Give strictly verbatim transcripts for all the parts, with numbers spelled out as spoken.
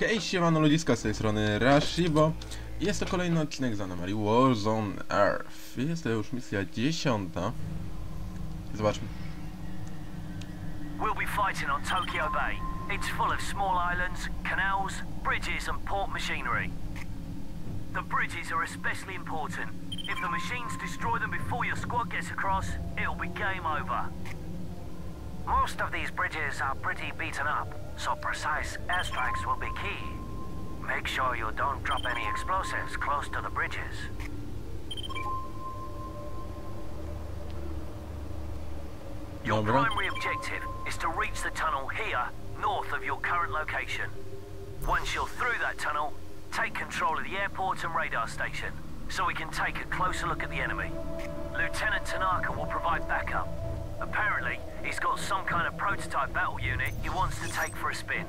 Hej, siemano ludziska, z tej strony Rashibo. Jest to kolejny odcinek z Anomaly Warzone Earth. Jest to już misja dziesiąta. Zobaczmy. We'll be fighting on Tokyo Bay. It's full of small islands, canals, bridges and port machinery. The bridges are especially important. If the machines destroy them before your squad gets across, it'll be game over. Most of these bridges are pretty beaten up, so precise airstrikes will be key. Make sure you don't drop any explosives close to the bridges. Your Dobra. primary objective is to reach the tunnel here, north of your current location. Once you're through that tunnel, take control of the airport and radar station, so we can take a closer look at the enemy. Lieutenant Tanaka will provide backup. Apparently, he's got some kind of prototype battle unit he wants to take for a spin.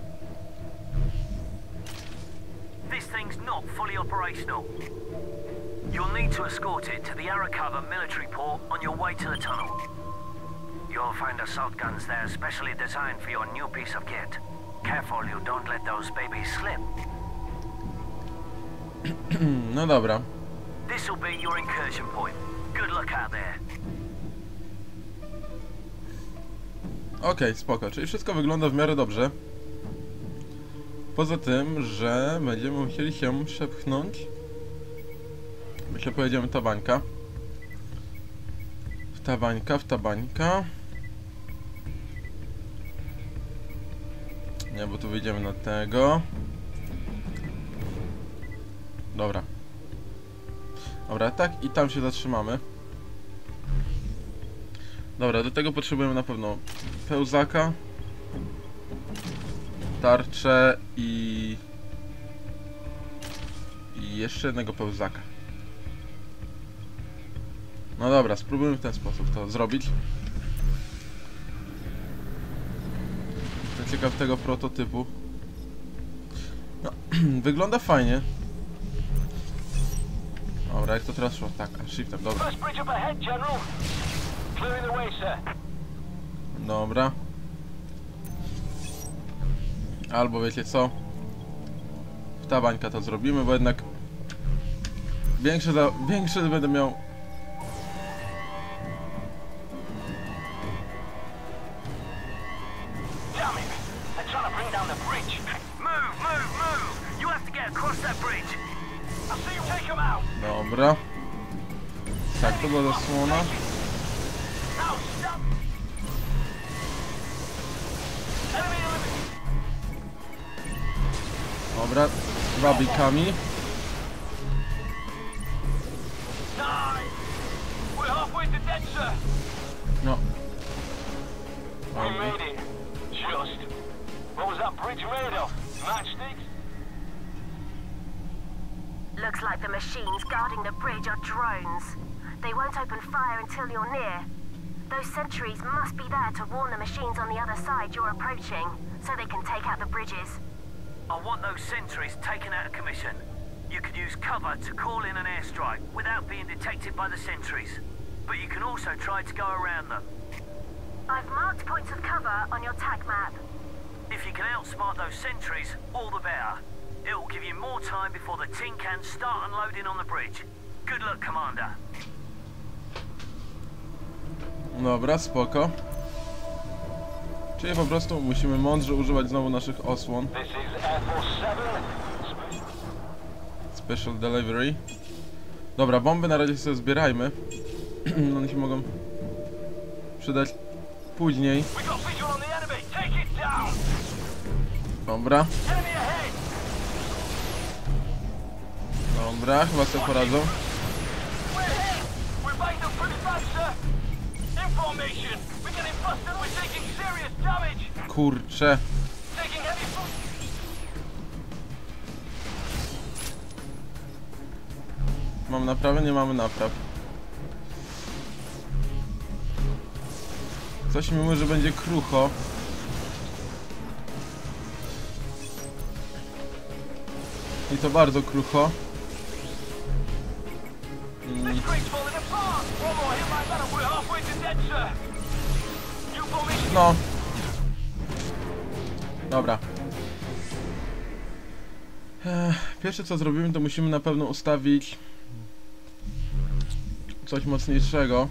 This thing's not fully operational. You'll need to escort it to the Arakawa military port on your way to the tunnel. You'll find assault guns there specially designed for your new piece of kit. Careful you don't let those babies slip. No dobra. This'll be your incursion point. Good luck out there. Okej, okay, spoko, czyli wszystko wygląda w miarę dobrze. Poza tym, że będziemy musieli się przepchnąć. Myślę, pojedziemy ta bańka. W ta bańka, w ta bańka. Nie, bo tu wyjdziemy na tego. Dobra. Dobra, tak i tam się zatrzymamy. Dobra, do tego potrzebujemy na pewno pełzaka, tarczę i... i jeszcze jednego pełzaka. No dobra, spróbujmy w ten sposób to zrobić. Jestem ciekaw tego prototypu. No, wygląda fajnie. Dobra, jak to teraz szło? Tak, shiftem, dobra. Dobra. Albo wiecie co? W ta bańka to zrobimy, bo jednak większe, za, większe będę miał. Dobra. Tak, to była zasłona. Dobra, babikami. No. Looks like the machines guarding the bridge are drones. They won't open fire until you're near. Those sentries must be there to warn the machines on the other side you're approaching, so they can take out the bridges. I want those sentries taken out of commission. You could use cover to call in an airstrike without being detected by the sentries. But you can also try to go around them. I've marked points of cover on your tag map. If you can outsmart those sentries, all the better. It will give you more time before the tin cans start unloading on the bridge. Good luck, Commander. Dobra, spoko. Czyli po prostu musimy mądrze używać znowu naszych osłon. Special Delivery. Dobra, bomby na razie sobie zbierajmy. One się mogą przydać później. Dobra. Dobra, chyba sobie poradzą. Kurczę. Mamy naprawę? Nie mamy napraw. Coś mi mówi, że będzie krucho. I to bardzo krucho. Mm. No. Dobra. Ech, pierwsze co zrobimy, to musimy na pewno ustawić coś mocniejszego.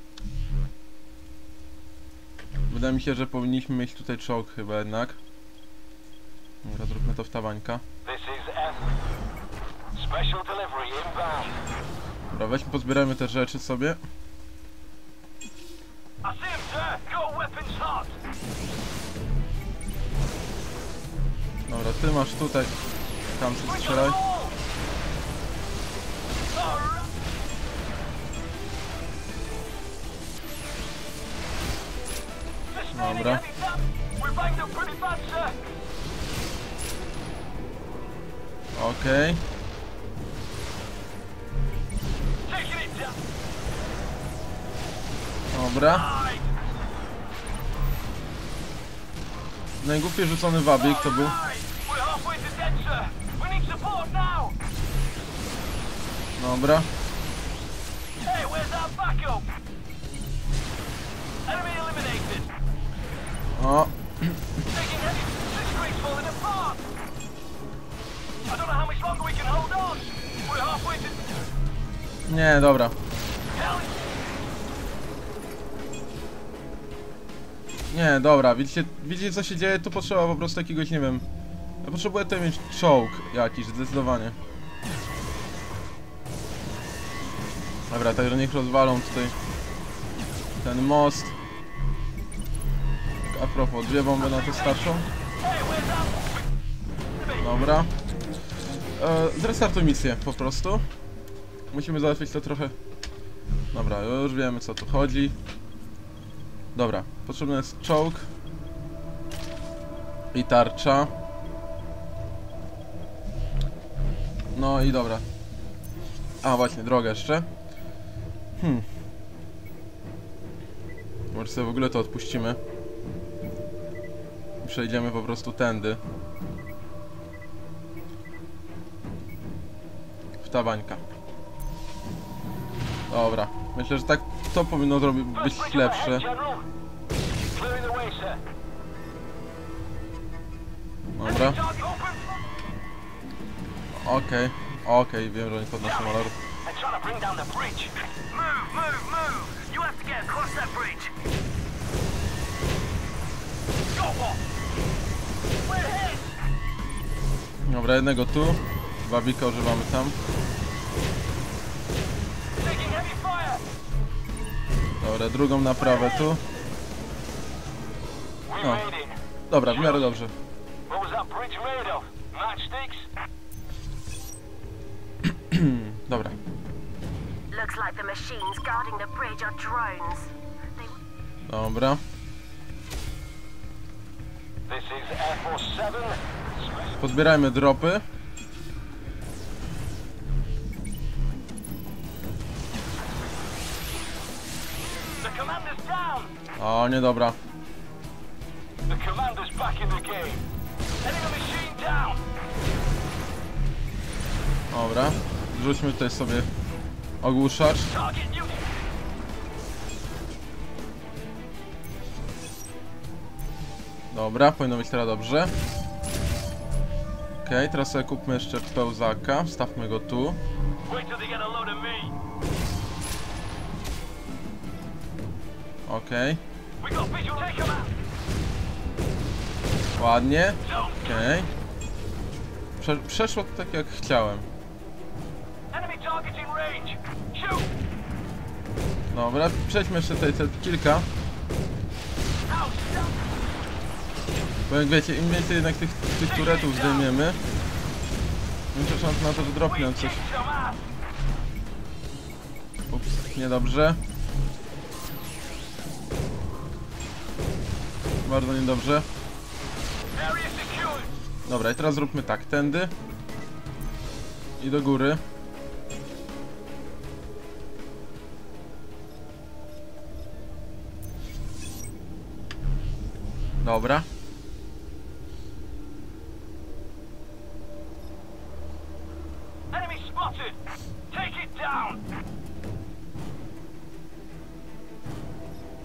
Wydaje mi się, że powinniśmy mieć tutaj czołg chyba jednak. Dobra, zróbmy to w tawańka. Dobra, weźmy, pozbierajmy te rzeczy sobie. Dobra, ty masz tutaj. Tam się strzelaj. Dobra. Okej. Okay. Dobra. Najgłupiej rzucony wabik to był. Dobra. O. Nie, dobra. Nie, dobra, widzicie, widzicie co się dzieje? Tu potrzeba po prostu jakiegoś, nie wiem. Ja potrzebuję tutaj mieć czołg jakiś, zdecydowanie. Dobra, także niech rozwalą tutaj ten most. Tak, a propos, dwie bomby na to starczą. Dobra. E, zrestartuj misję po prostu. Musimy załatwić to trochę. Dobra, już wiemy co tu chodzi. Dobra, potrzebny jest czołg i tarcza. No i dobra. A właśnie, drogę jeszcze. Hmm. Może sobie w ogóle to odpuścimy. Przejdziemy po prostu tędy. W tabańka. Dobra. Myślę, że tak to powinno zrobić być lepsze. Dobra. Okej, okay. okej, okay. Wiem, że oni podnoszą alarm. Dobra, jednego tu. Wabika używamy tam. Dobra, drugą naprawę tu. No. Dobra, w miarę dobrze. Dobra. Dobra. Pozbierajmy dropy. O, nie dobra. Dobra. Rzućmy tutaj sobie ogłuszacz. Dobra, powinno być teraz dobrze. Okej, okay, teraz sobie kupmy jeszcze pełzaka. Wstawmy go tu. Okej. Okay. Ładnie. Okej. Okay. Prze przeszło to tak jak chciałem. Dobra, przejdźmy jeszcze tutaj te kilka. Bo jak wiecie, im więcej jednak tych, tych turetów zdejmiemy, większa szansa na to, że dropnę coś. Ups, niedobrze. Bardzo niedobrze. Dobra, i teraz zróbmy tak, tędy i do góry. Dobra.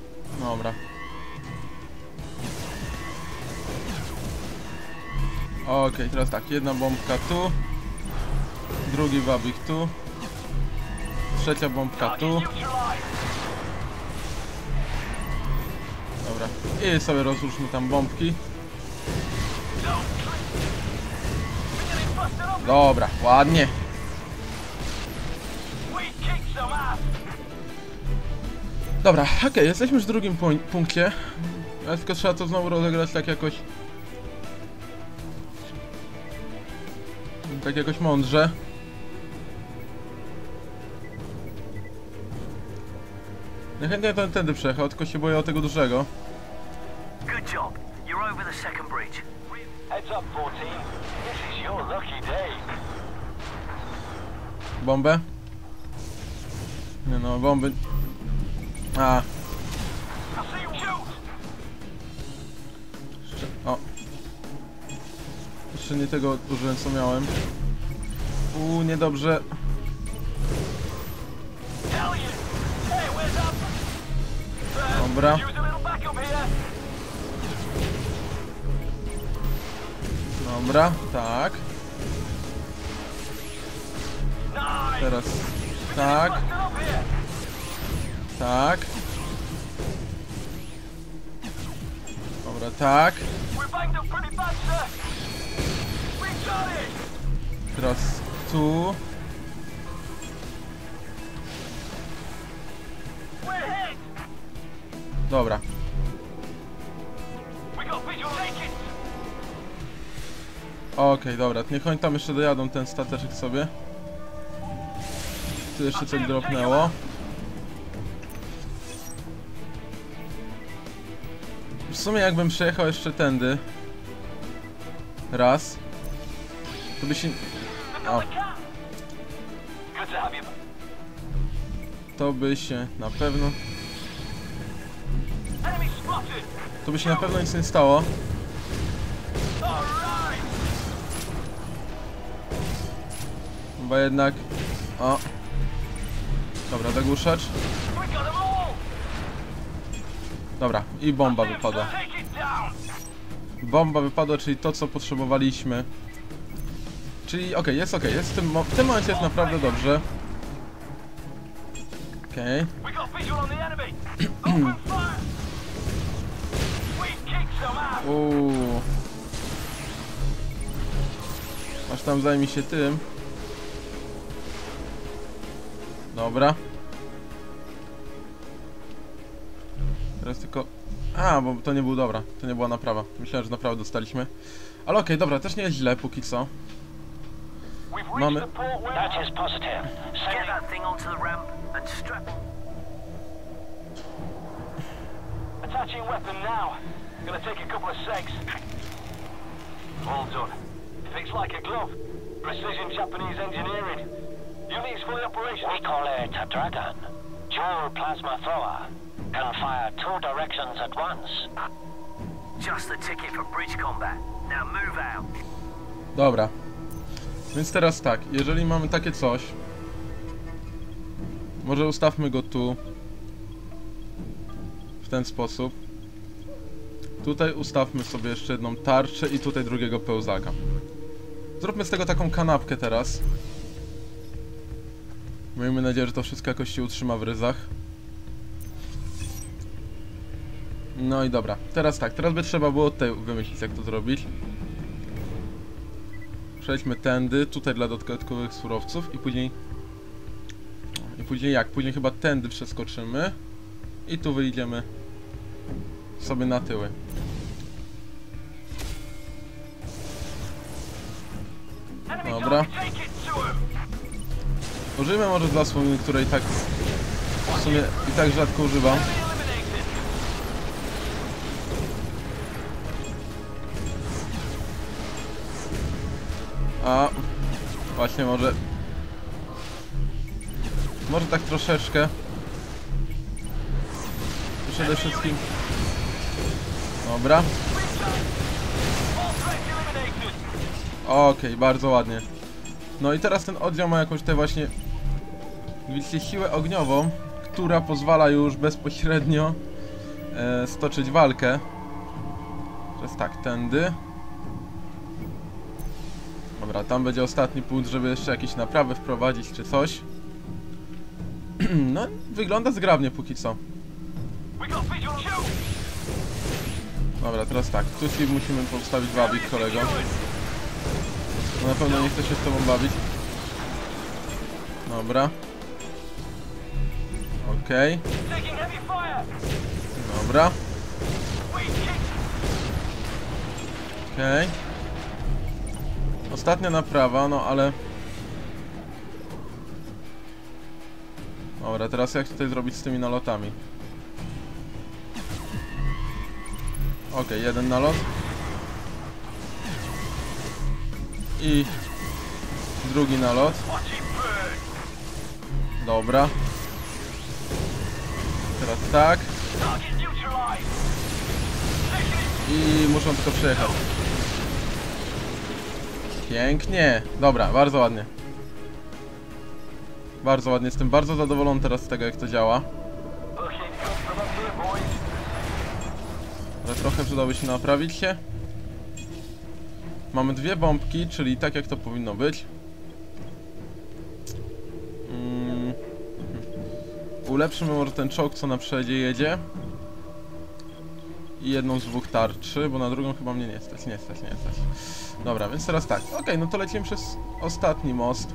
Dobra. Okej, okay, teraz tak, jedna bombka tu. Drugi wabik tu. Trzecia bombka tu. Dobra. I sobie rozruszmy tam bombki. Dobra, ładnie. Dobra, okej, okay, jesteśmy już w drugim pu punkcie. Ale tylko trzeba to znowu rozegrać tak jakoś... Tak jakoś mądrze. Niechętnie ten tędy przejechał, tylko się boję o tego dużego. Good job. You're over the second bridge. Heads up, fourteen. This is your lucky day. Bombę? Nie no, bomby... A. Jeszcze... O. Jeszcze nie tego użyłem, co miałem. Uuu, niedobrze. Dobra. Dobra, tak. Teraz tak. Tak. Dobra, tak. Teraz tu. Dobra. Okej, okay, dobra, niech oni tam jeszcze dojadą ten stateczek sobie. Tu jeszcze coś dropnęło. W sumie jakbym przejechał jeszcze tędy raz, to by się... O. To by się na pewno... To by się na pewno nic nie stało. Chyba jednak... O. Dobra, zagłuszacz. Dobra, i bomba wypadła. Bomba wypadła, czyli to, co potrzebowaliśmy. Czyli okej, okay, jest okej, okay, jest w tym, w tym momencie jest naprawdę dobrze. Okej. Okay. Uuu. Aż tam zajmie się tym. Dobra. Teraz tylko... A, bo to nie był dobra. To nie była naprawa. Myślałem, że naprawdę dostaliśmy. Ale okej, okay, dobra, też nie jest źle póki co. Mamy... Attaching weapon now. Gonna take a couple of secs. All done. Fits like a glove. Precision Japanese engineering. Unit's fully operational. We call it a Dragon. Dual plasma thrower. Can fire two directions at once. Just the ticket for bridge combat. Now move out. Dobra. Więc teraz tak, jeżeli mamy takie coś, może ustawmy go tu. W ten sposób. Tutaj ustawmy sobie jeszcze jedną tarczę i tutaj drugiego pełzaka. Zróbmy z tego taką kanapkę teraz. Miejmy nadzieję, że to wszystko jakoś się utrzyma w ryzach. No i dobra, teraz tak, teraz by trzeba było tutaj wymyślić, jak to zrobić. Przejdźmy tędy, tutaj dla dodatkowych surowców i później... I później jak? Później chyba tędy przeskoczymy. I tu wyjdziemy sobie na tyły. Dobra. Użyjmy może z zasłony, której tak w sumie i tak rzadko używam. A właśnie może może tak troszeczkę. Przede wszystkim. Dobra. Okej, okay, bardzo ładnie. No i teraz ten oddział ma jakąś tę właśnie, widzicie, siłę ogniową, która pozwala już bezpośrednio e, stoczyć walkę. Teraz tak, tędy. Dobra, tam będzie ostatni punkt, żeby jeszcze jakieś naprawy wprowadzić czy coś. No, wygląda zgrabnie póki co. Dobra, teraz tak, tu ci musimy postawić wabik, kolego. No, na pewno nie chcę się z tobą bawić. Dobra. Okej. Okay. Dobra. Okej. Okay. Ostatnia naprawa, no ale... Dobra, teraz jak tutaj zrobić z tymi nalotami? Okej, okay, jeden nalot. I... drugi nalot. Dobra. Teraz tak. I muszą tylko przejechać. Pięknie. Dobra, bardzo ładnie. Bardzo ładnie. Jestem bardzo zadowolony teraz z tego, jak to działa. Ale trochę przydałoby się naprawić się. Mamy dwie bombki, czyli tak jak to powinno być. Mm. Ulepszymy może ten czołg, co na przodzie jedzie. I jedną z dwóch tarczy, bo na drugą chyba mnie nie stać, nie stać, nie stać. Dobra, więc teraz tak. Okej, okay, no to lecimy przez ostatni most.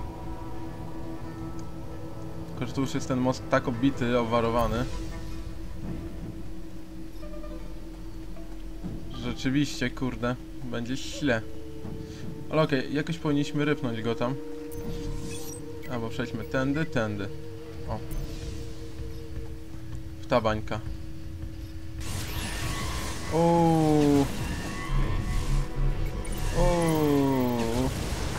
Tylko, że tu już jest ten most tak obity, obwarowany. Rzeczywiście, kurde, będzie źle. Ale okej, okay, jakoś powinniśmy rypnąć go tam. Albo przejdźmy tędy, tędy. O. W ta bańka. Uuu. Uuu.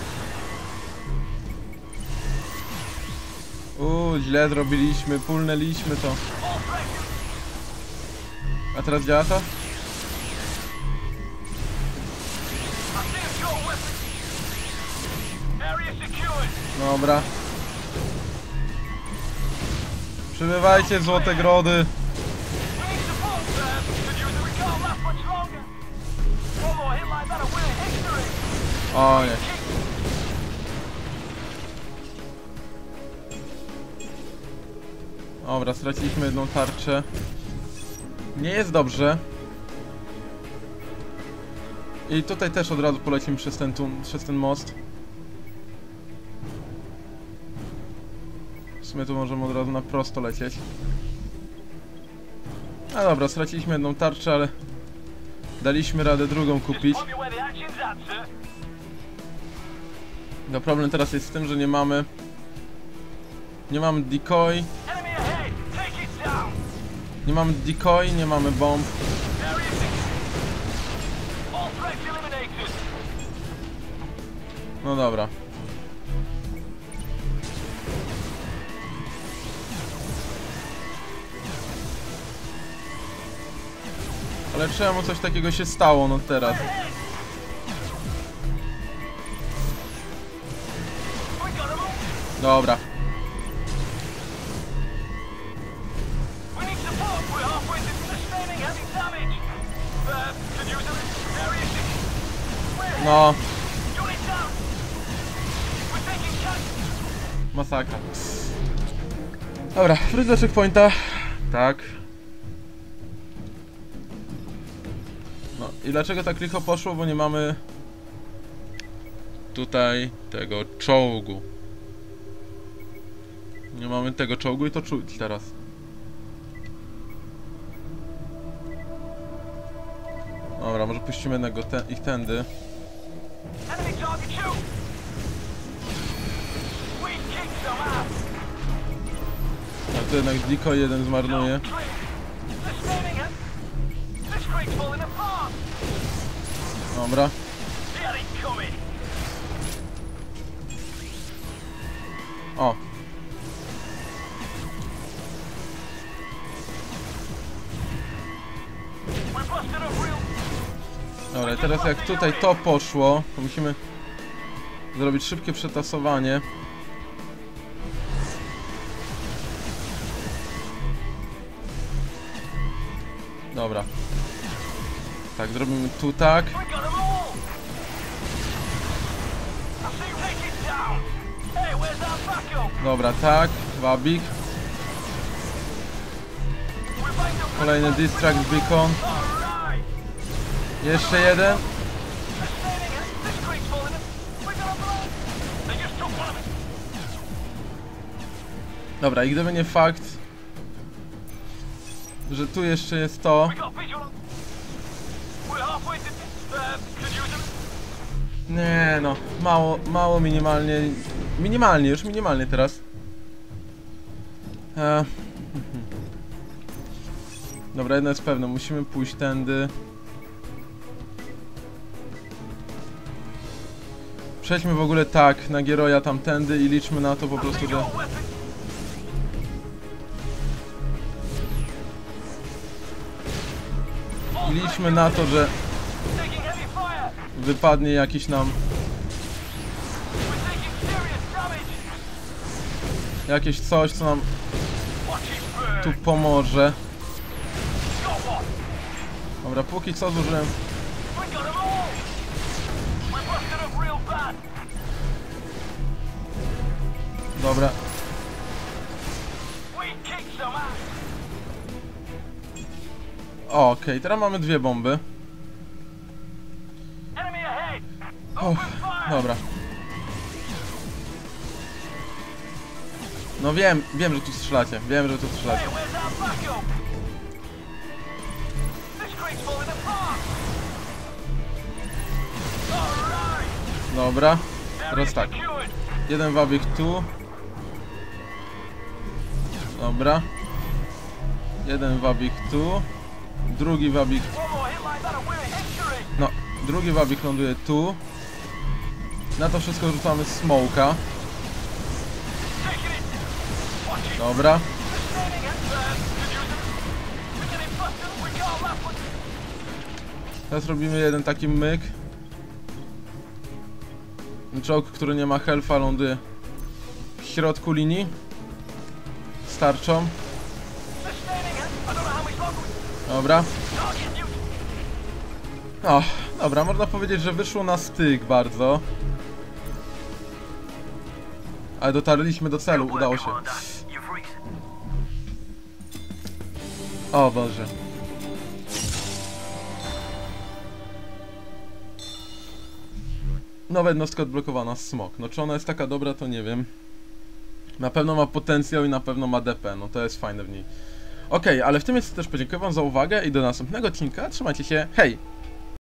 Uuu, źle zrobiliśmy, pulnęliśmy to. A teraz działa to? Dobra. Przybywajcie, złote grody. O nie. Dobra, straciliśmy jedną tarczę. Nie jest dobrze. I tutaj też od razu polecimy przez ten, tu, przez ten most. W sumie tu możemy od razu na prosto lecieć. A dobra, straciliśmy jedną tarczę, ale daliśmy radę drugą kupić. No problem teraz jest z tym, że nie mamy Nie mamy decoy. Nie mamy decoy, nie mamy bomb. No dobra. Ale czemu coś takiego się stało, no teraz? Dobra. No. Masakra. Dobra, wróć do checkpointa. Tak. No i dlaczego tak licho poszło? Bo nie mamy tutaj tego czołgu. Nie mamy tego czołgu i to czuć teraz. Dobra, może puścimy jednego te ich tędy. A tu jednak decoy jeden zmarnuje. Dobra. O. Dobra, teraz jak tutaj to poszło, to musimy zrobić szybkie przetasowanie. Dobra. Tak, zrobimy tu tak. see you take it down. Hey, where's our backup? Dobra, tak, wabik. We're back to Kolejny distract beacon. Alright. Jeszcze jeden. Sustaining it. This creek's falling in. We got a blow. They just took one of it. Dobra, i gdyby nie fakt, że tu jeszcze jest to. We got visual. We're halfway to uh, to use them. Nie no, mało, mało minimalnie. Minimalnie, już minimalnie teraz. E... Dobra, jedno jest pewne, musimy pójść tędy. Przejdźmy w ogóle tak na Geroja tamtędy i liczmy na to po prostu, że... I liczmy na to, że Taking heavy fire. wypadnie jakiś nam... We're taking serious damage. Jakieś coś, co nam Watch it burn. tu pomoże. Got one. Dobra, póki co zużyłem... We got them all. We busted up real bad. Dobra, We kicked some ass. o, okej, teraz mamy dwie bomby. Enemy ahead. O, Open fire. dobra. No wiem, wiem, że tu strzelacie, wiem, że tu strzelacie. Hey, where's our backup? This creek's falling apart. Alright. Dobra, Area teraz tak. secured. Jeden wabik tu. Dobra. Jeden wabik tu. Drugi wabik... One more hit like that and we're in history. No, drugi wabik ląduje tu. Na to wszystko rzucamy smoka. Taking it. Watch it. Dobra. Sustaining it. Uh, could use them. We're getting busted. We can't laugh with Teraz robimy jeden taki myk. Czołg, który nie ma health'a, ląduje w środku linii. Starczą. sustaining it. I don't know how much longer we Dobra. target you. O, dobra, można powiedzieć, że wyszło na styk bardzo. Ale dotarliśmy do celu, udało się. Commander. You've reached. O Boże. Nowa jednostka odblokowana, smok. No czy ona jest taka dobra, to nie wiem. Na pewno ma potencjał i na pewno ma D P, no to jest fajne w niej. Okej, ale w tym miejscu też podziękuję wam za uwagę i do następnego odcinka. Trzymajcie się, hej!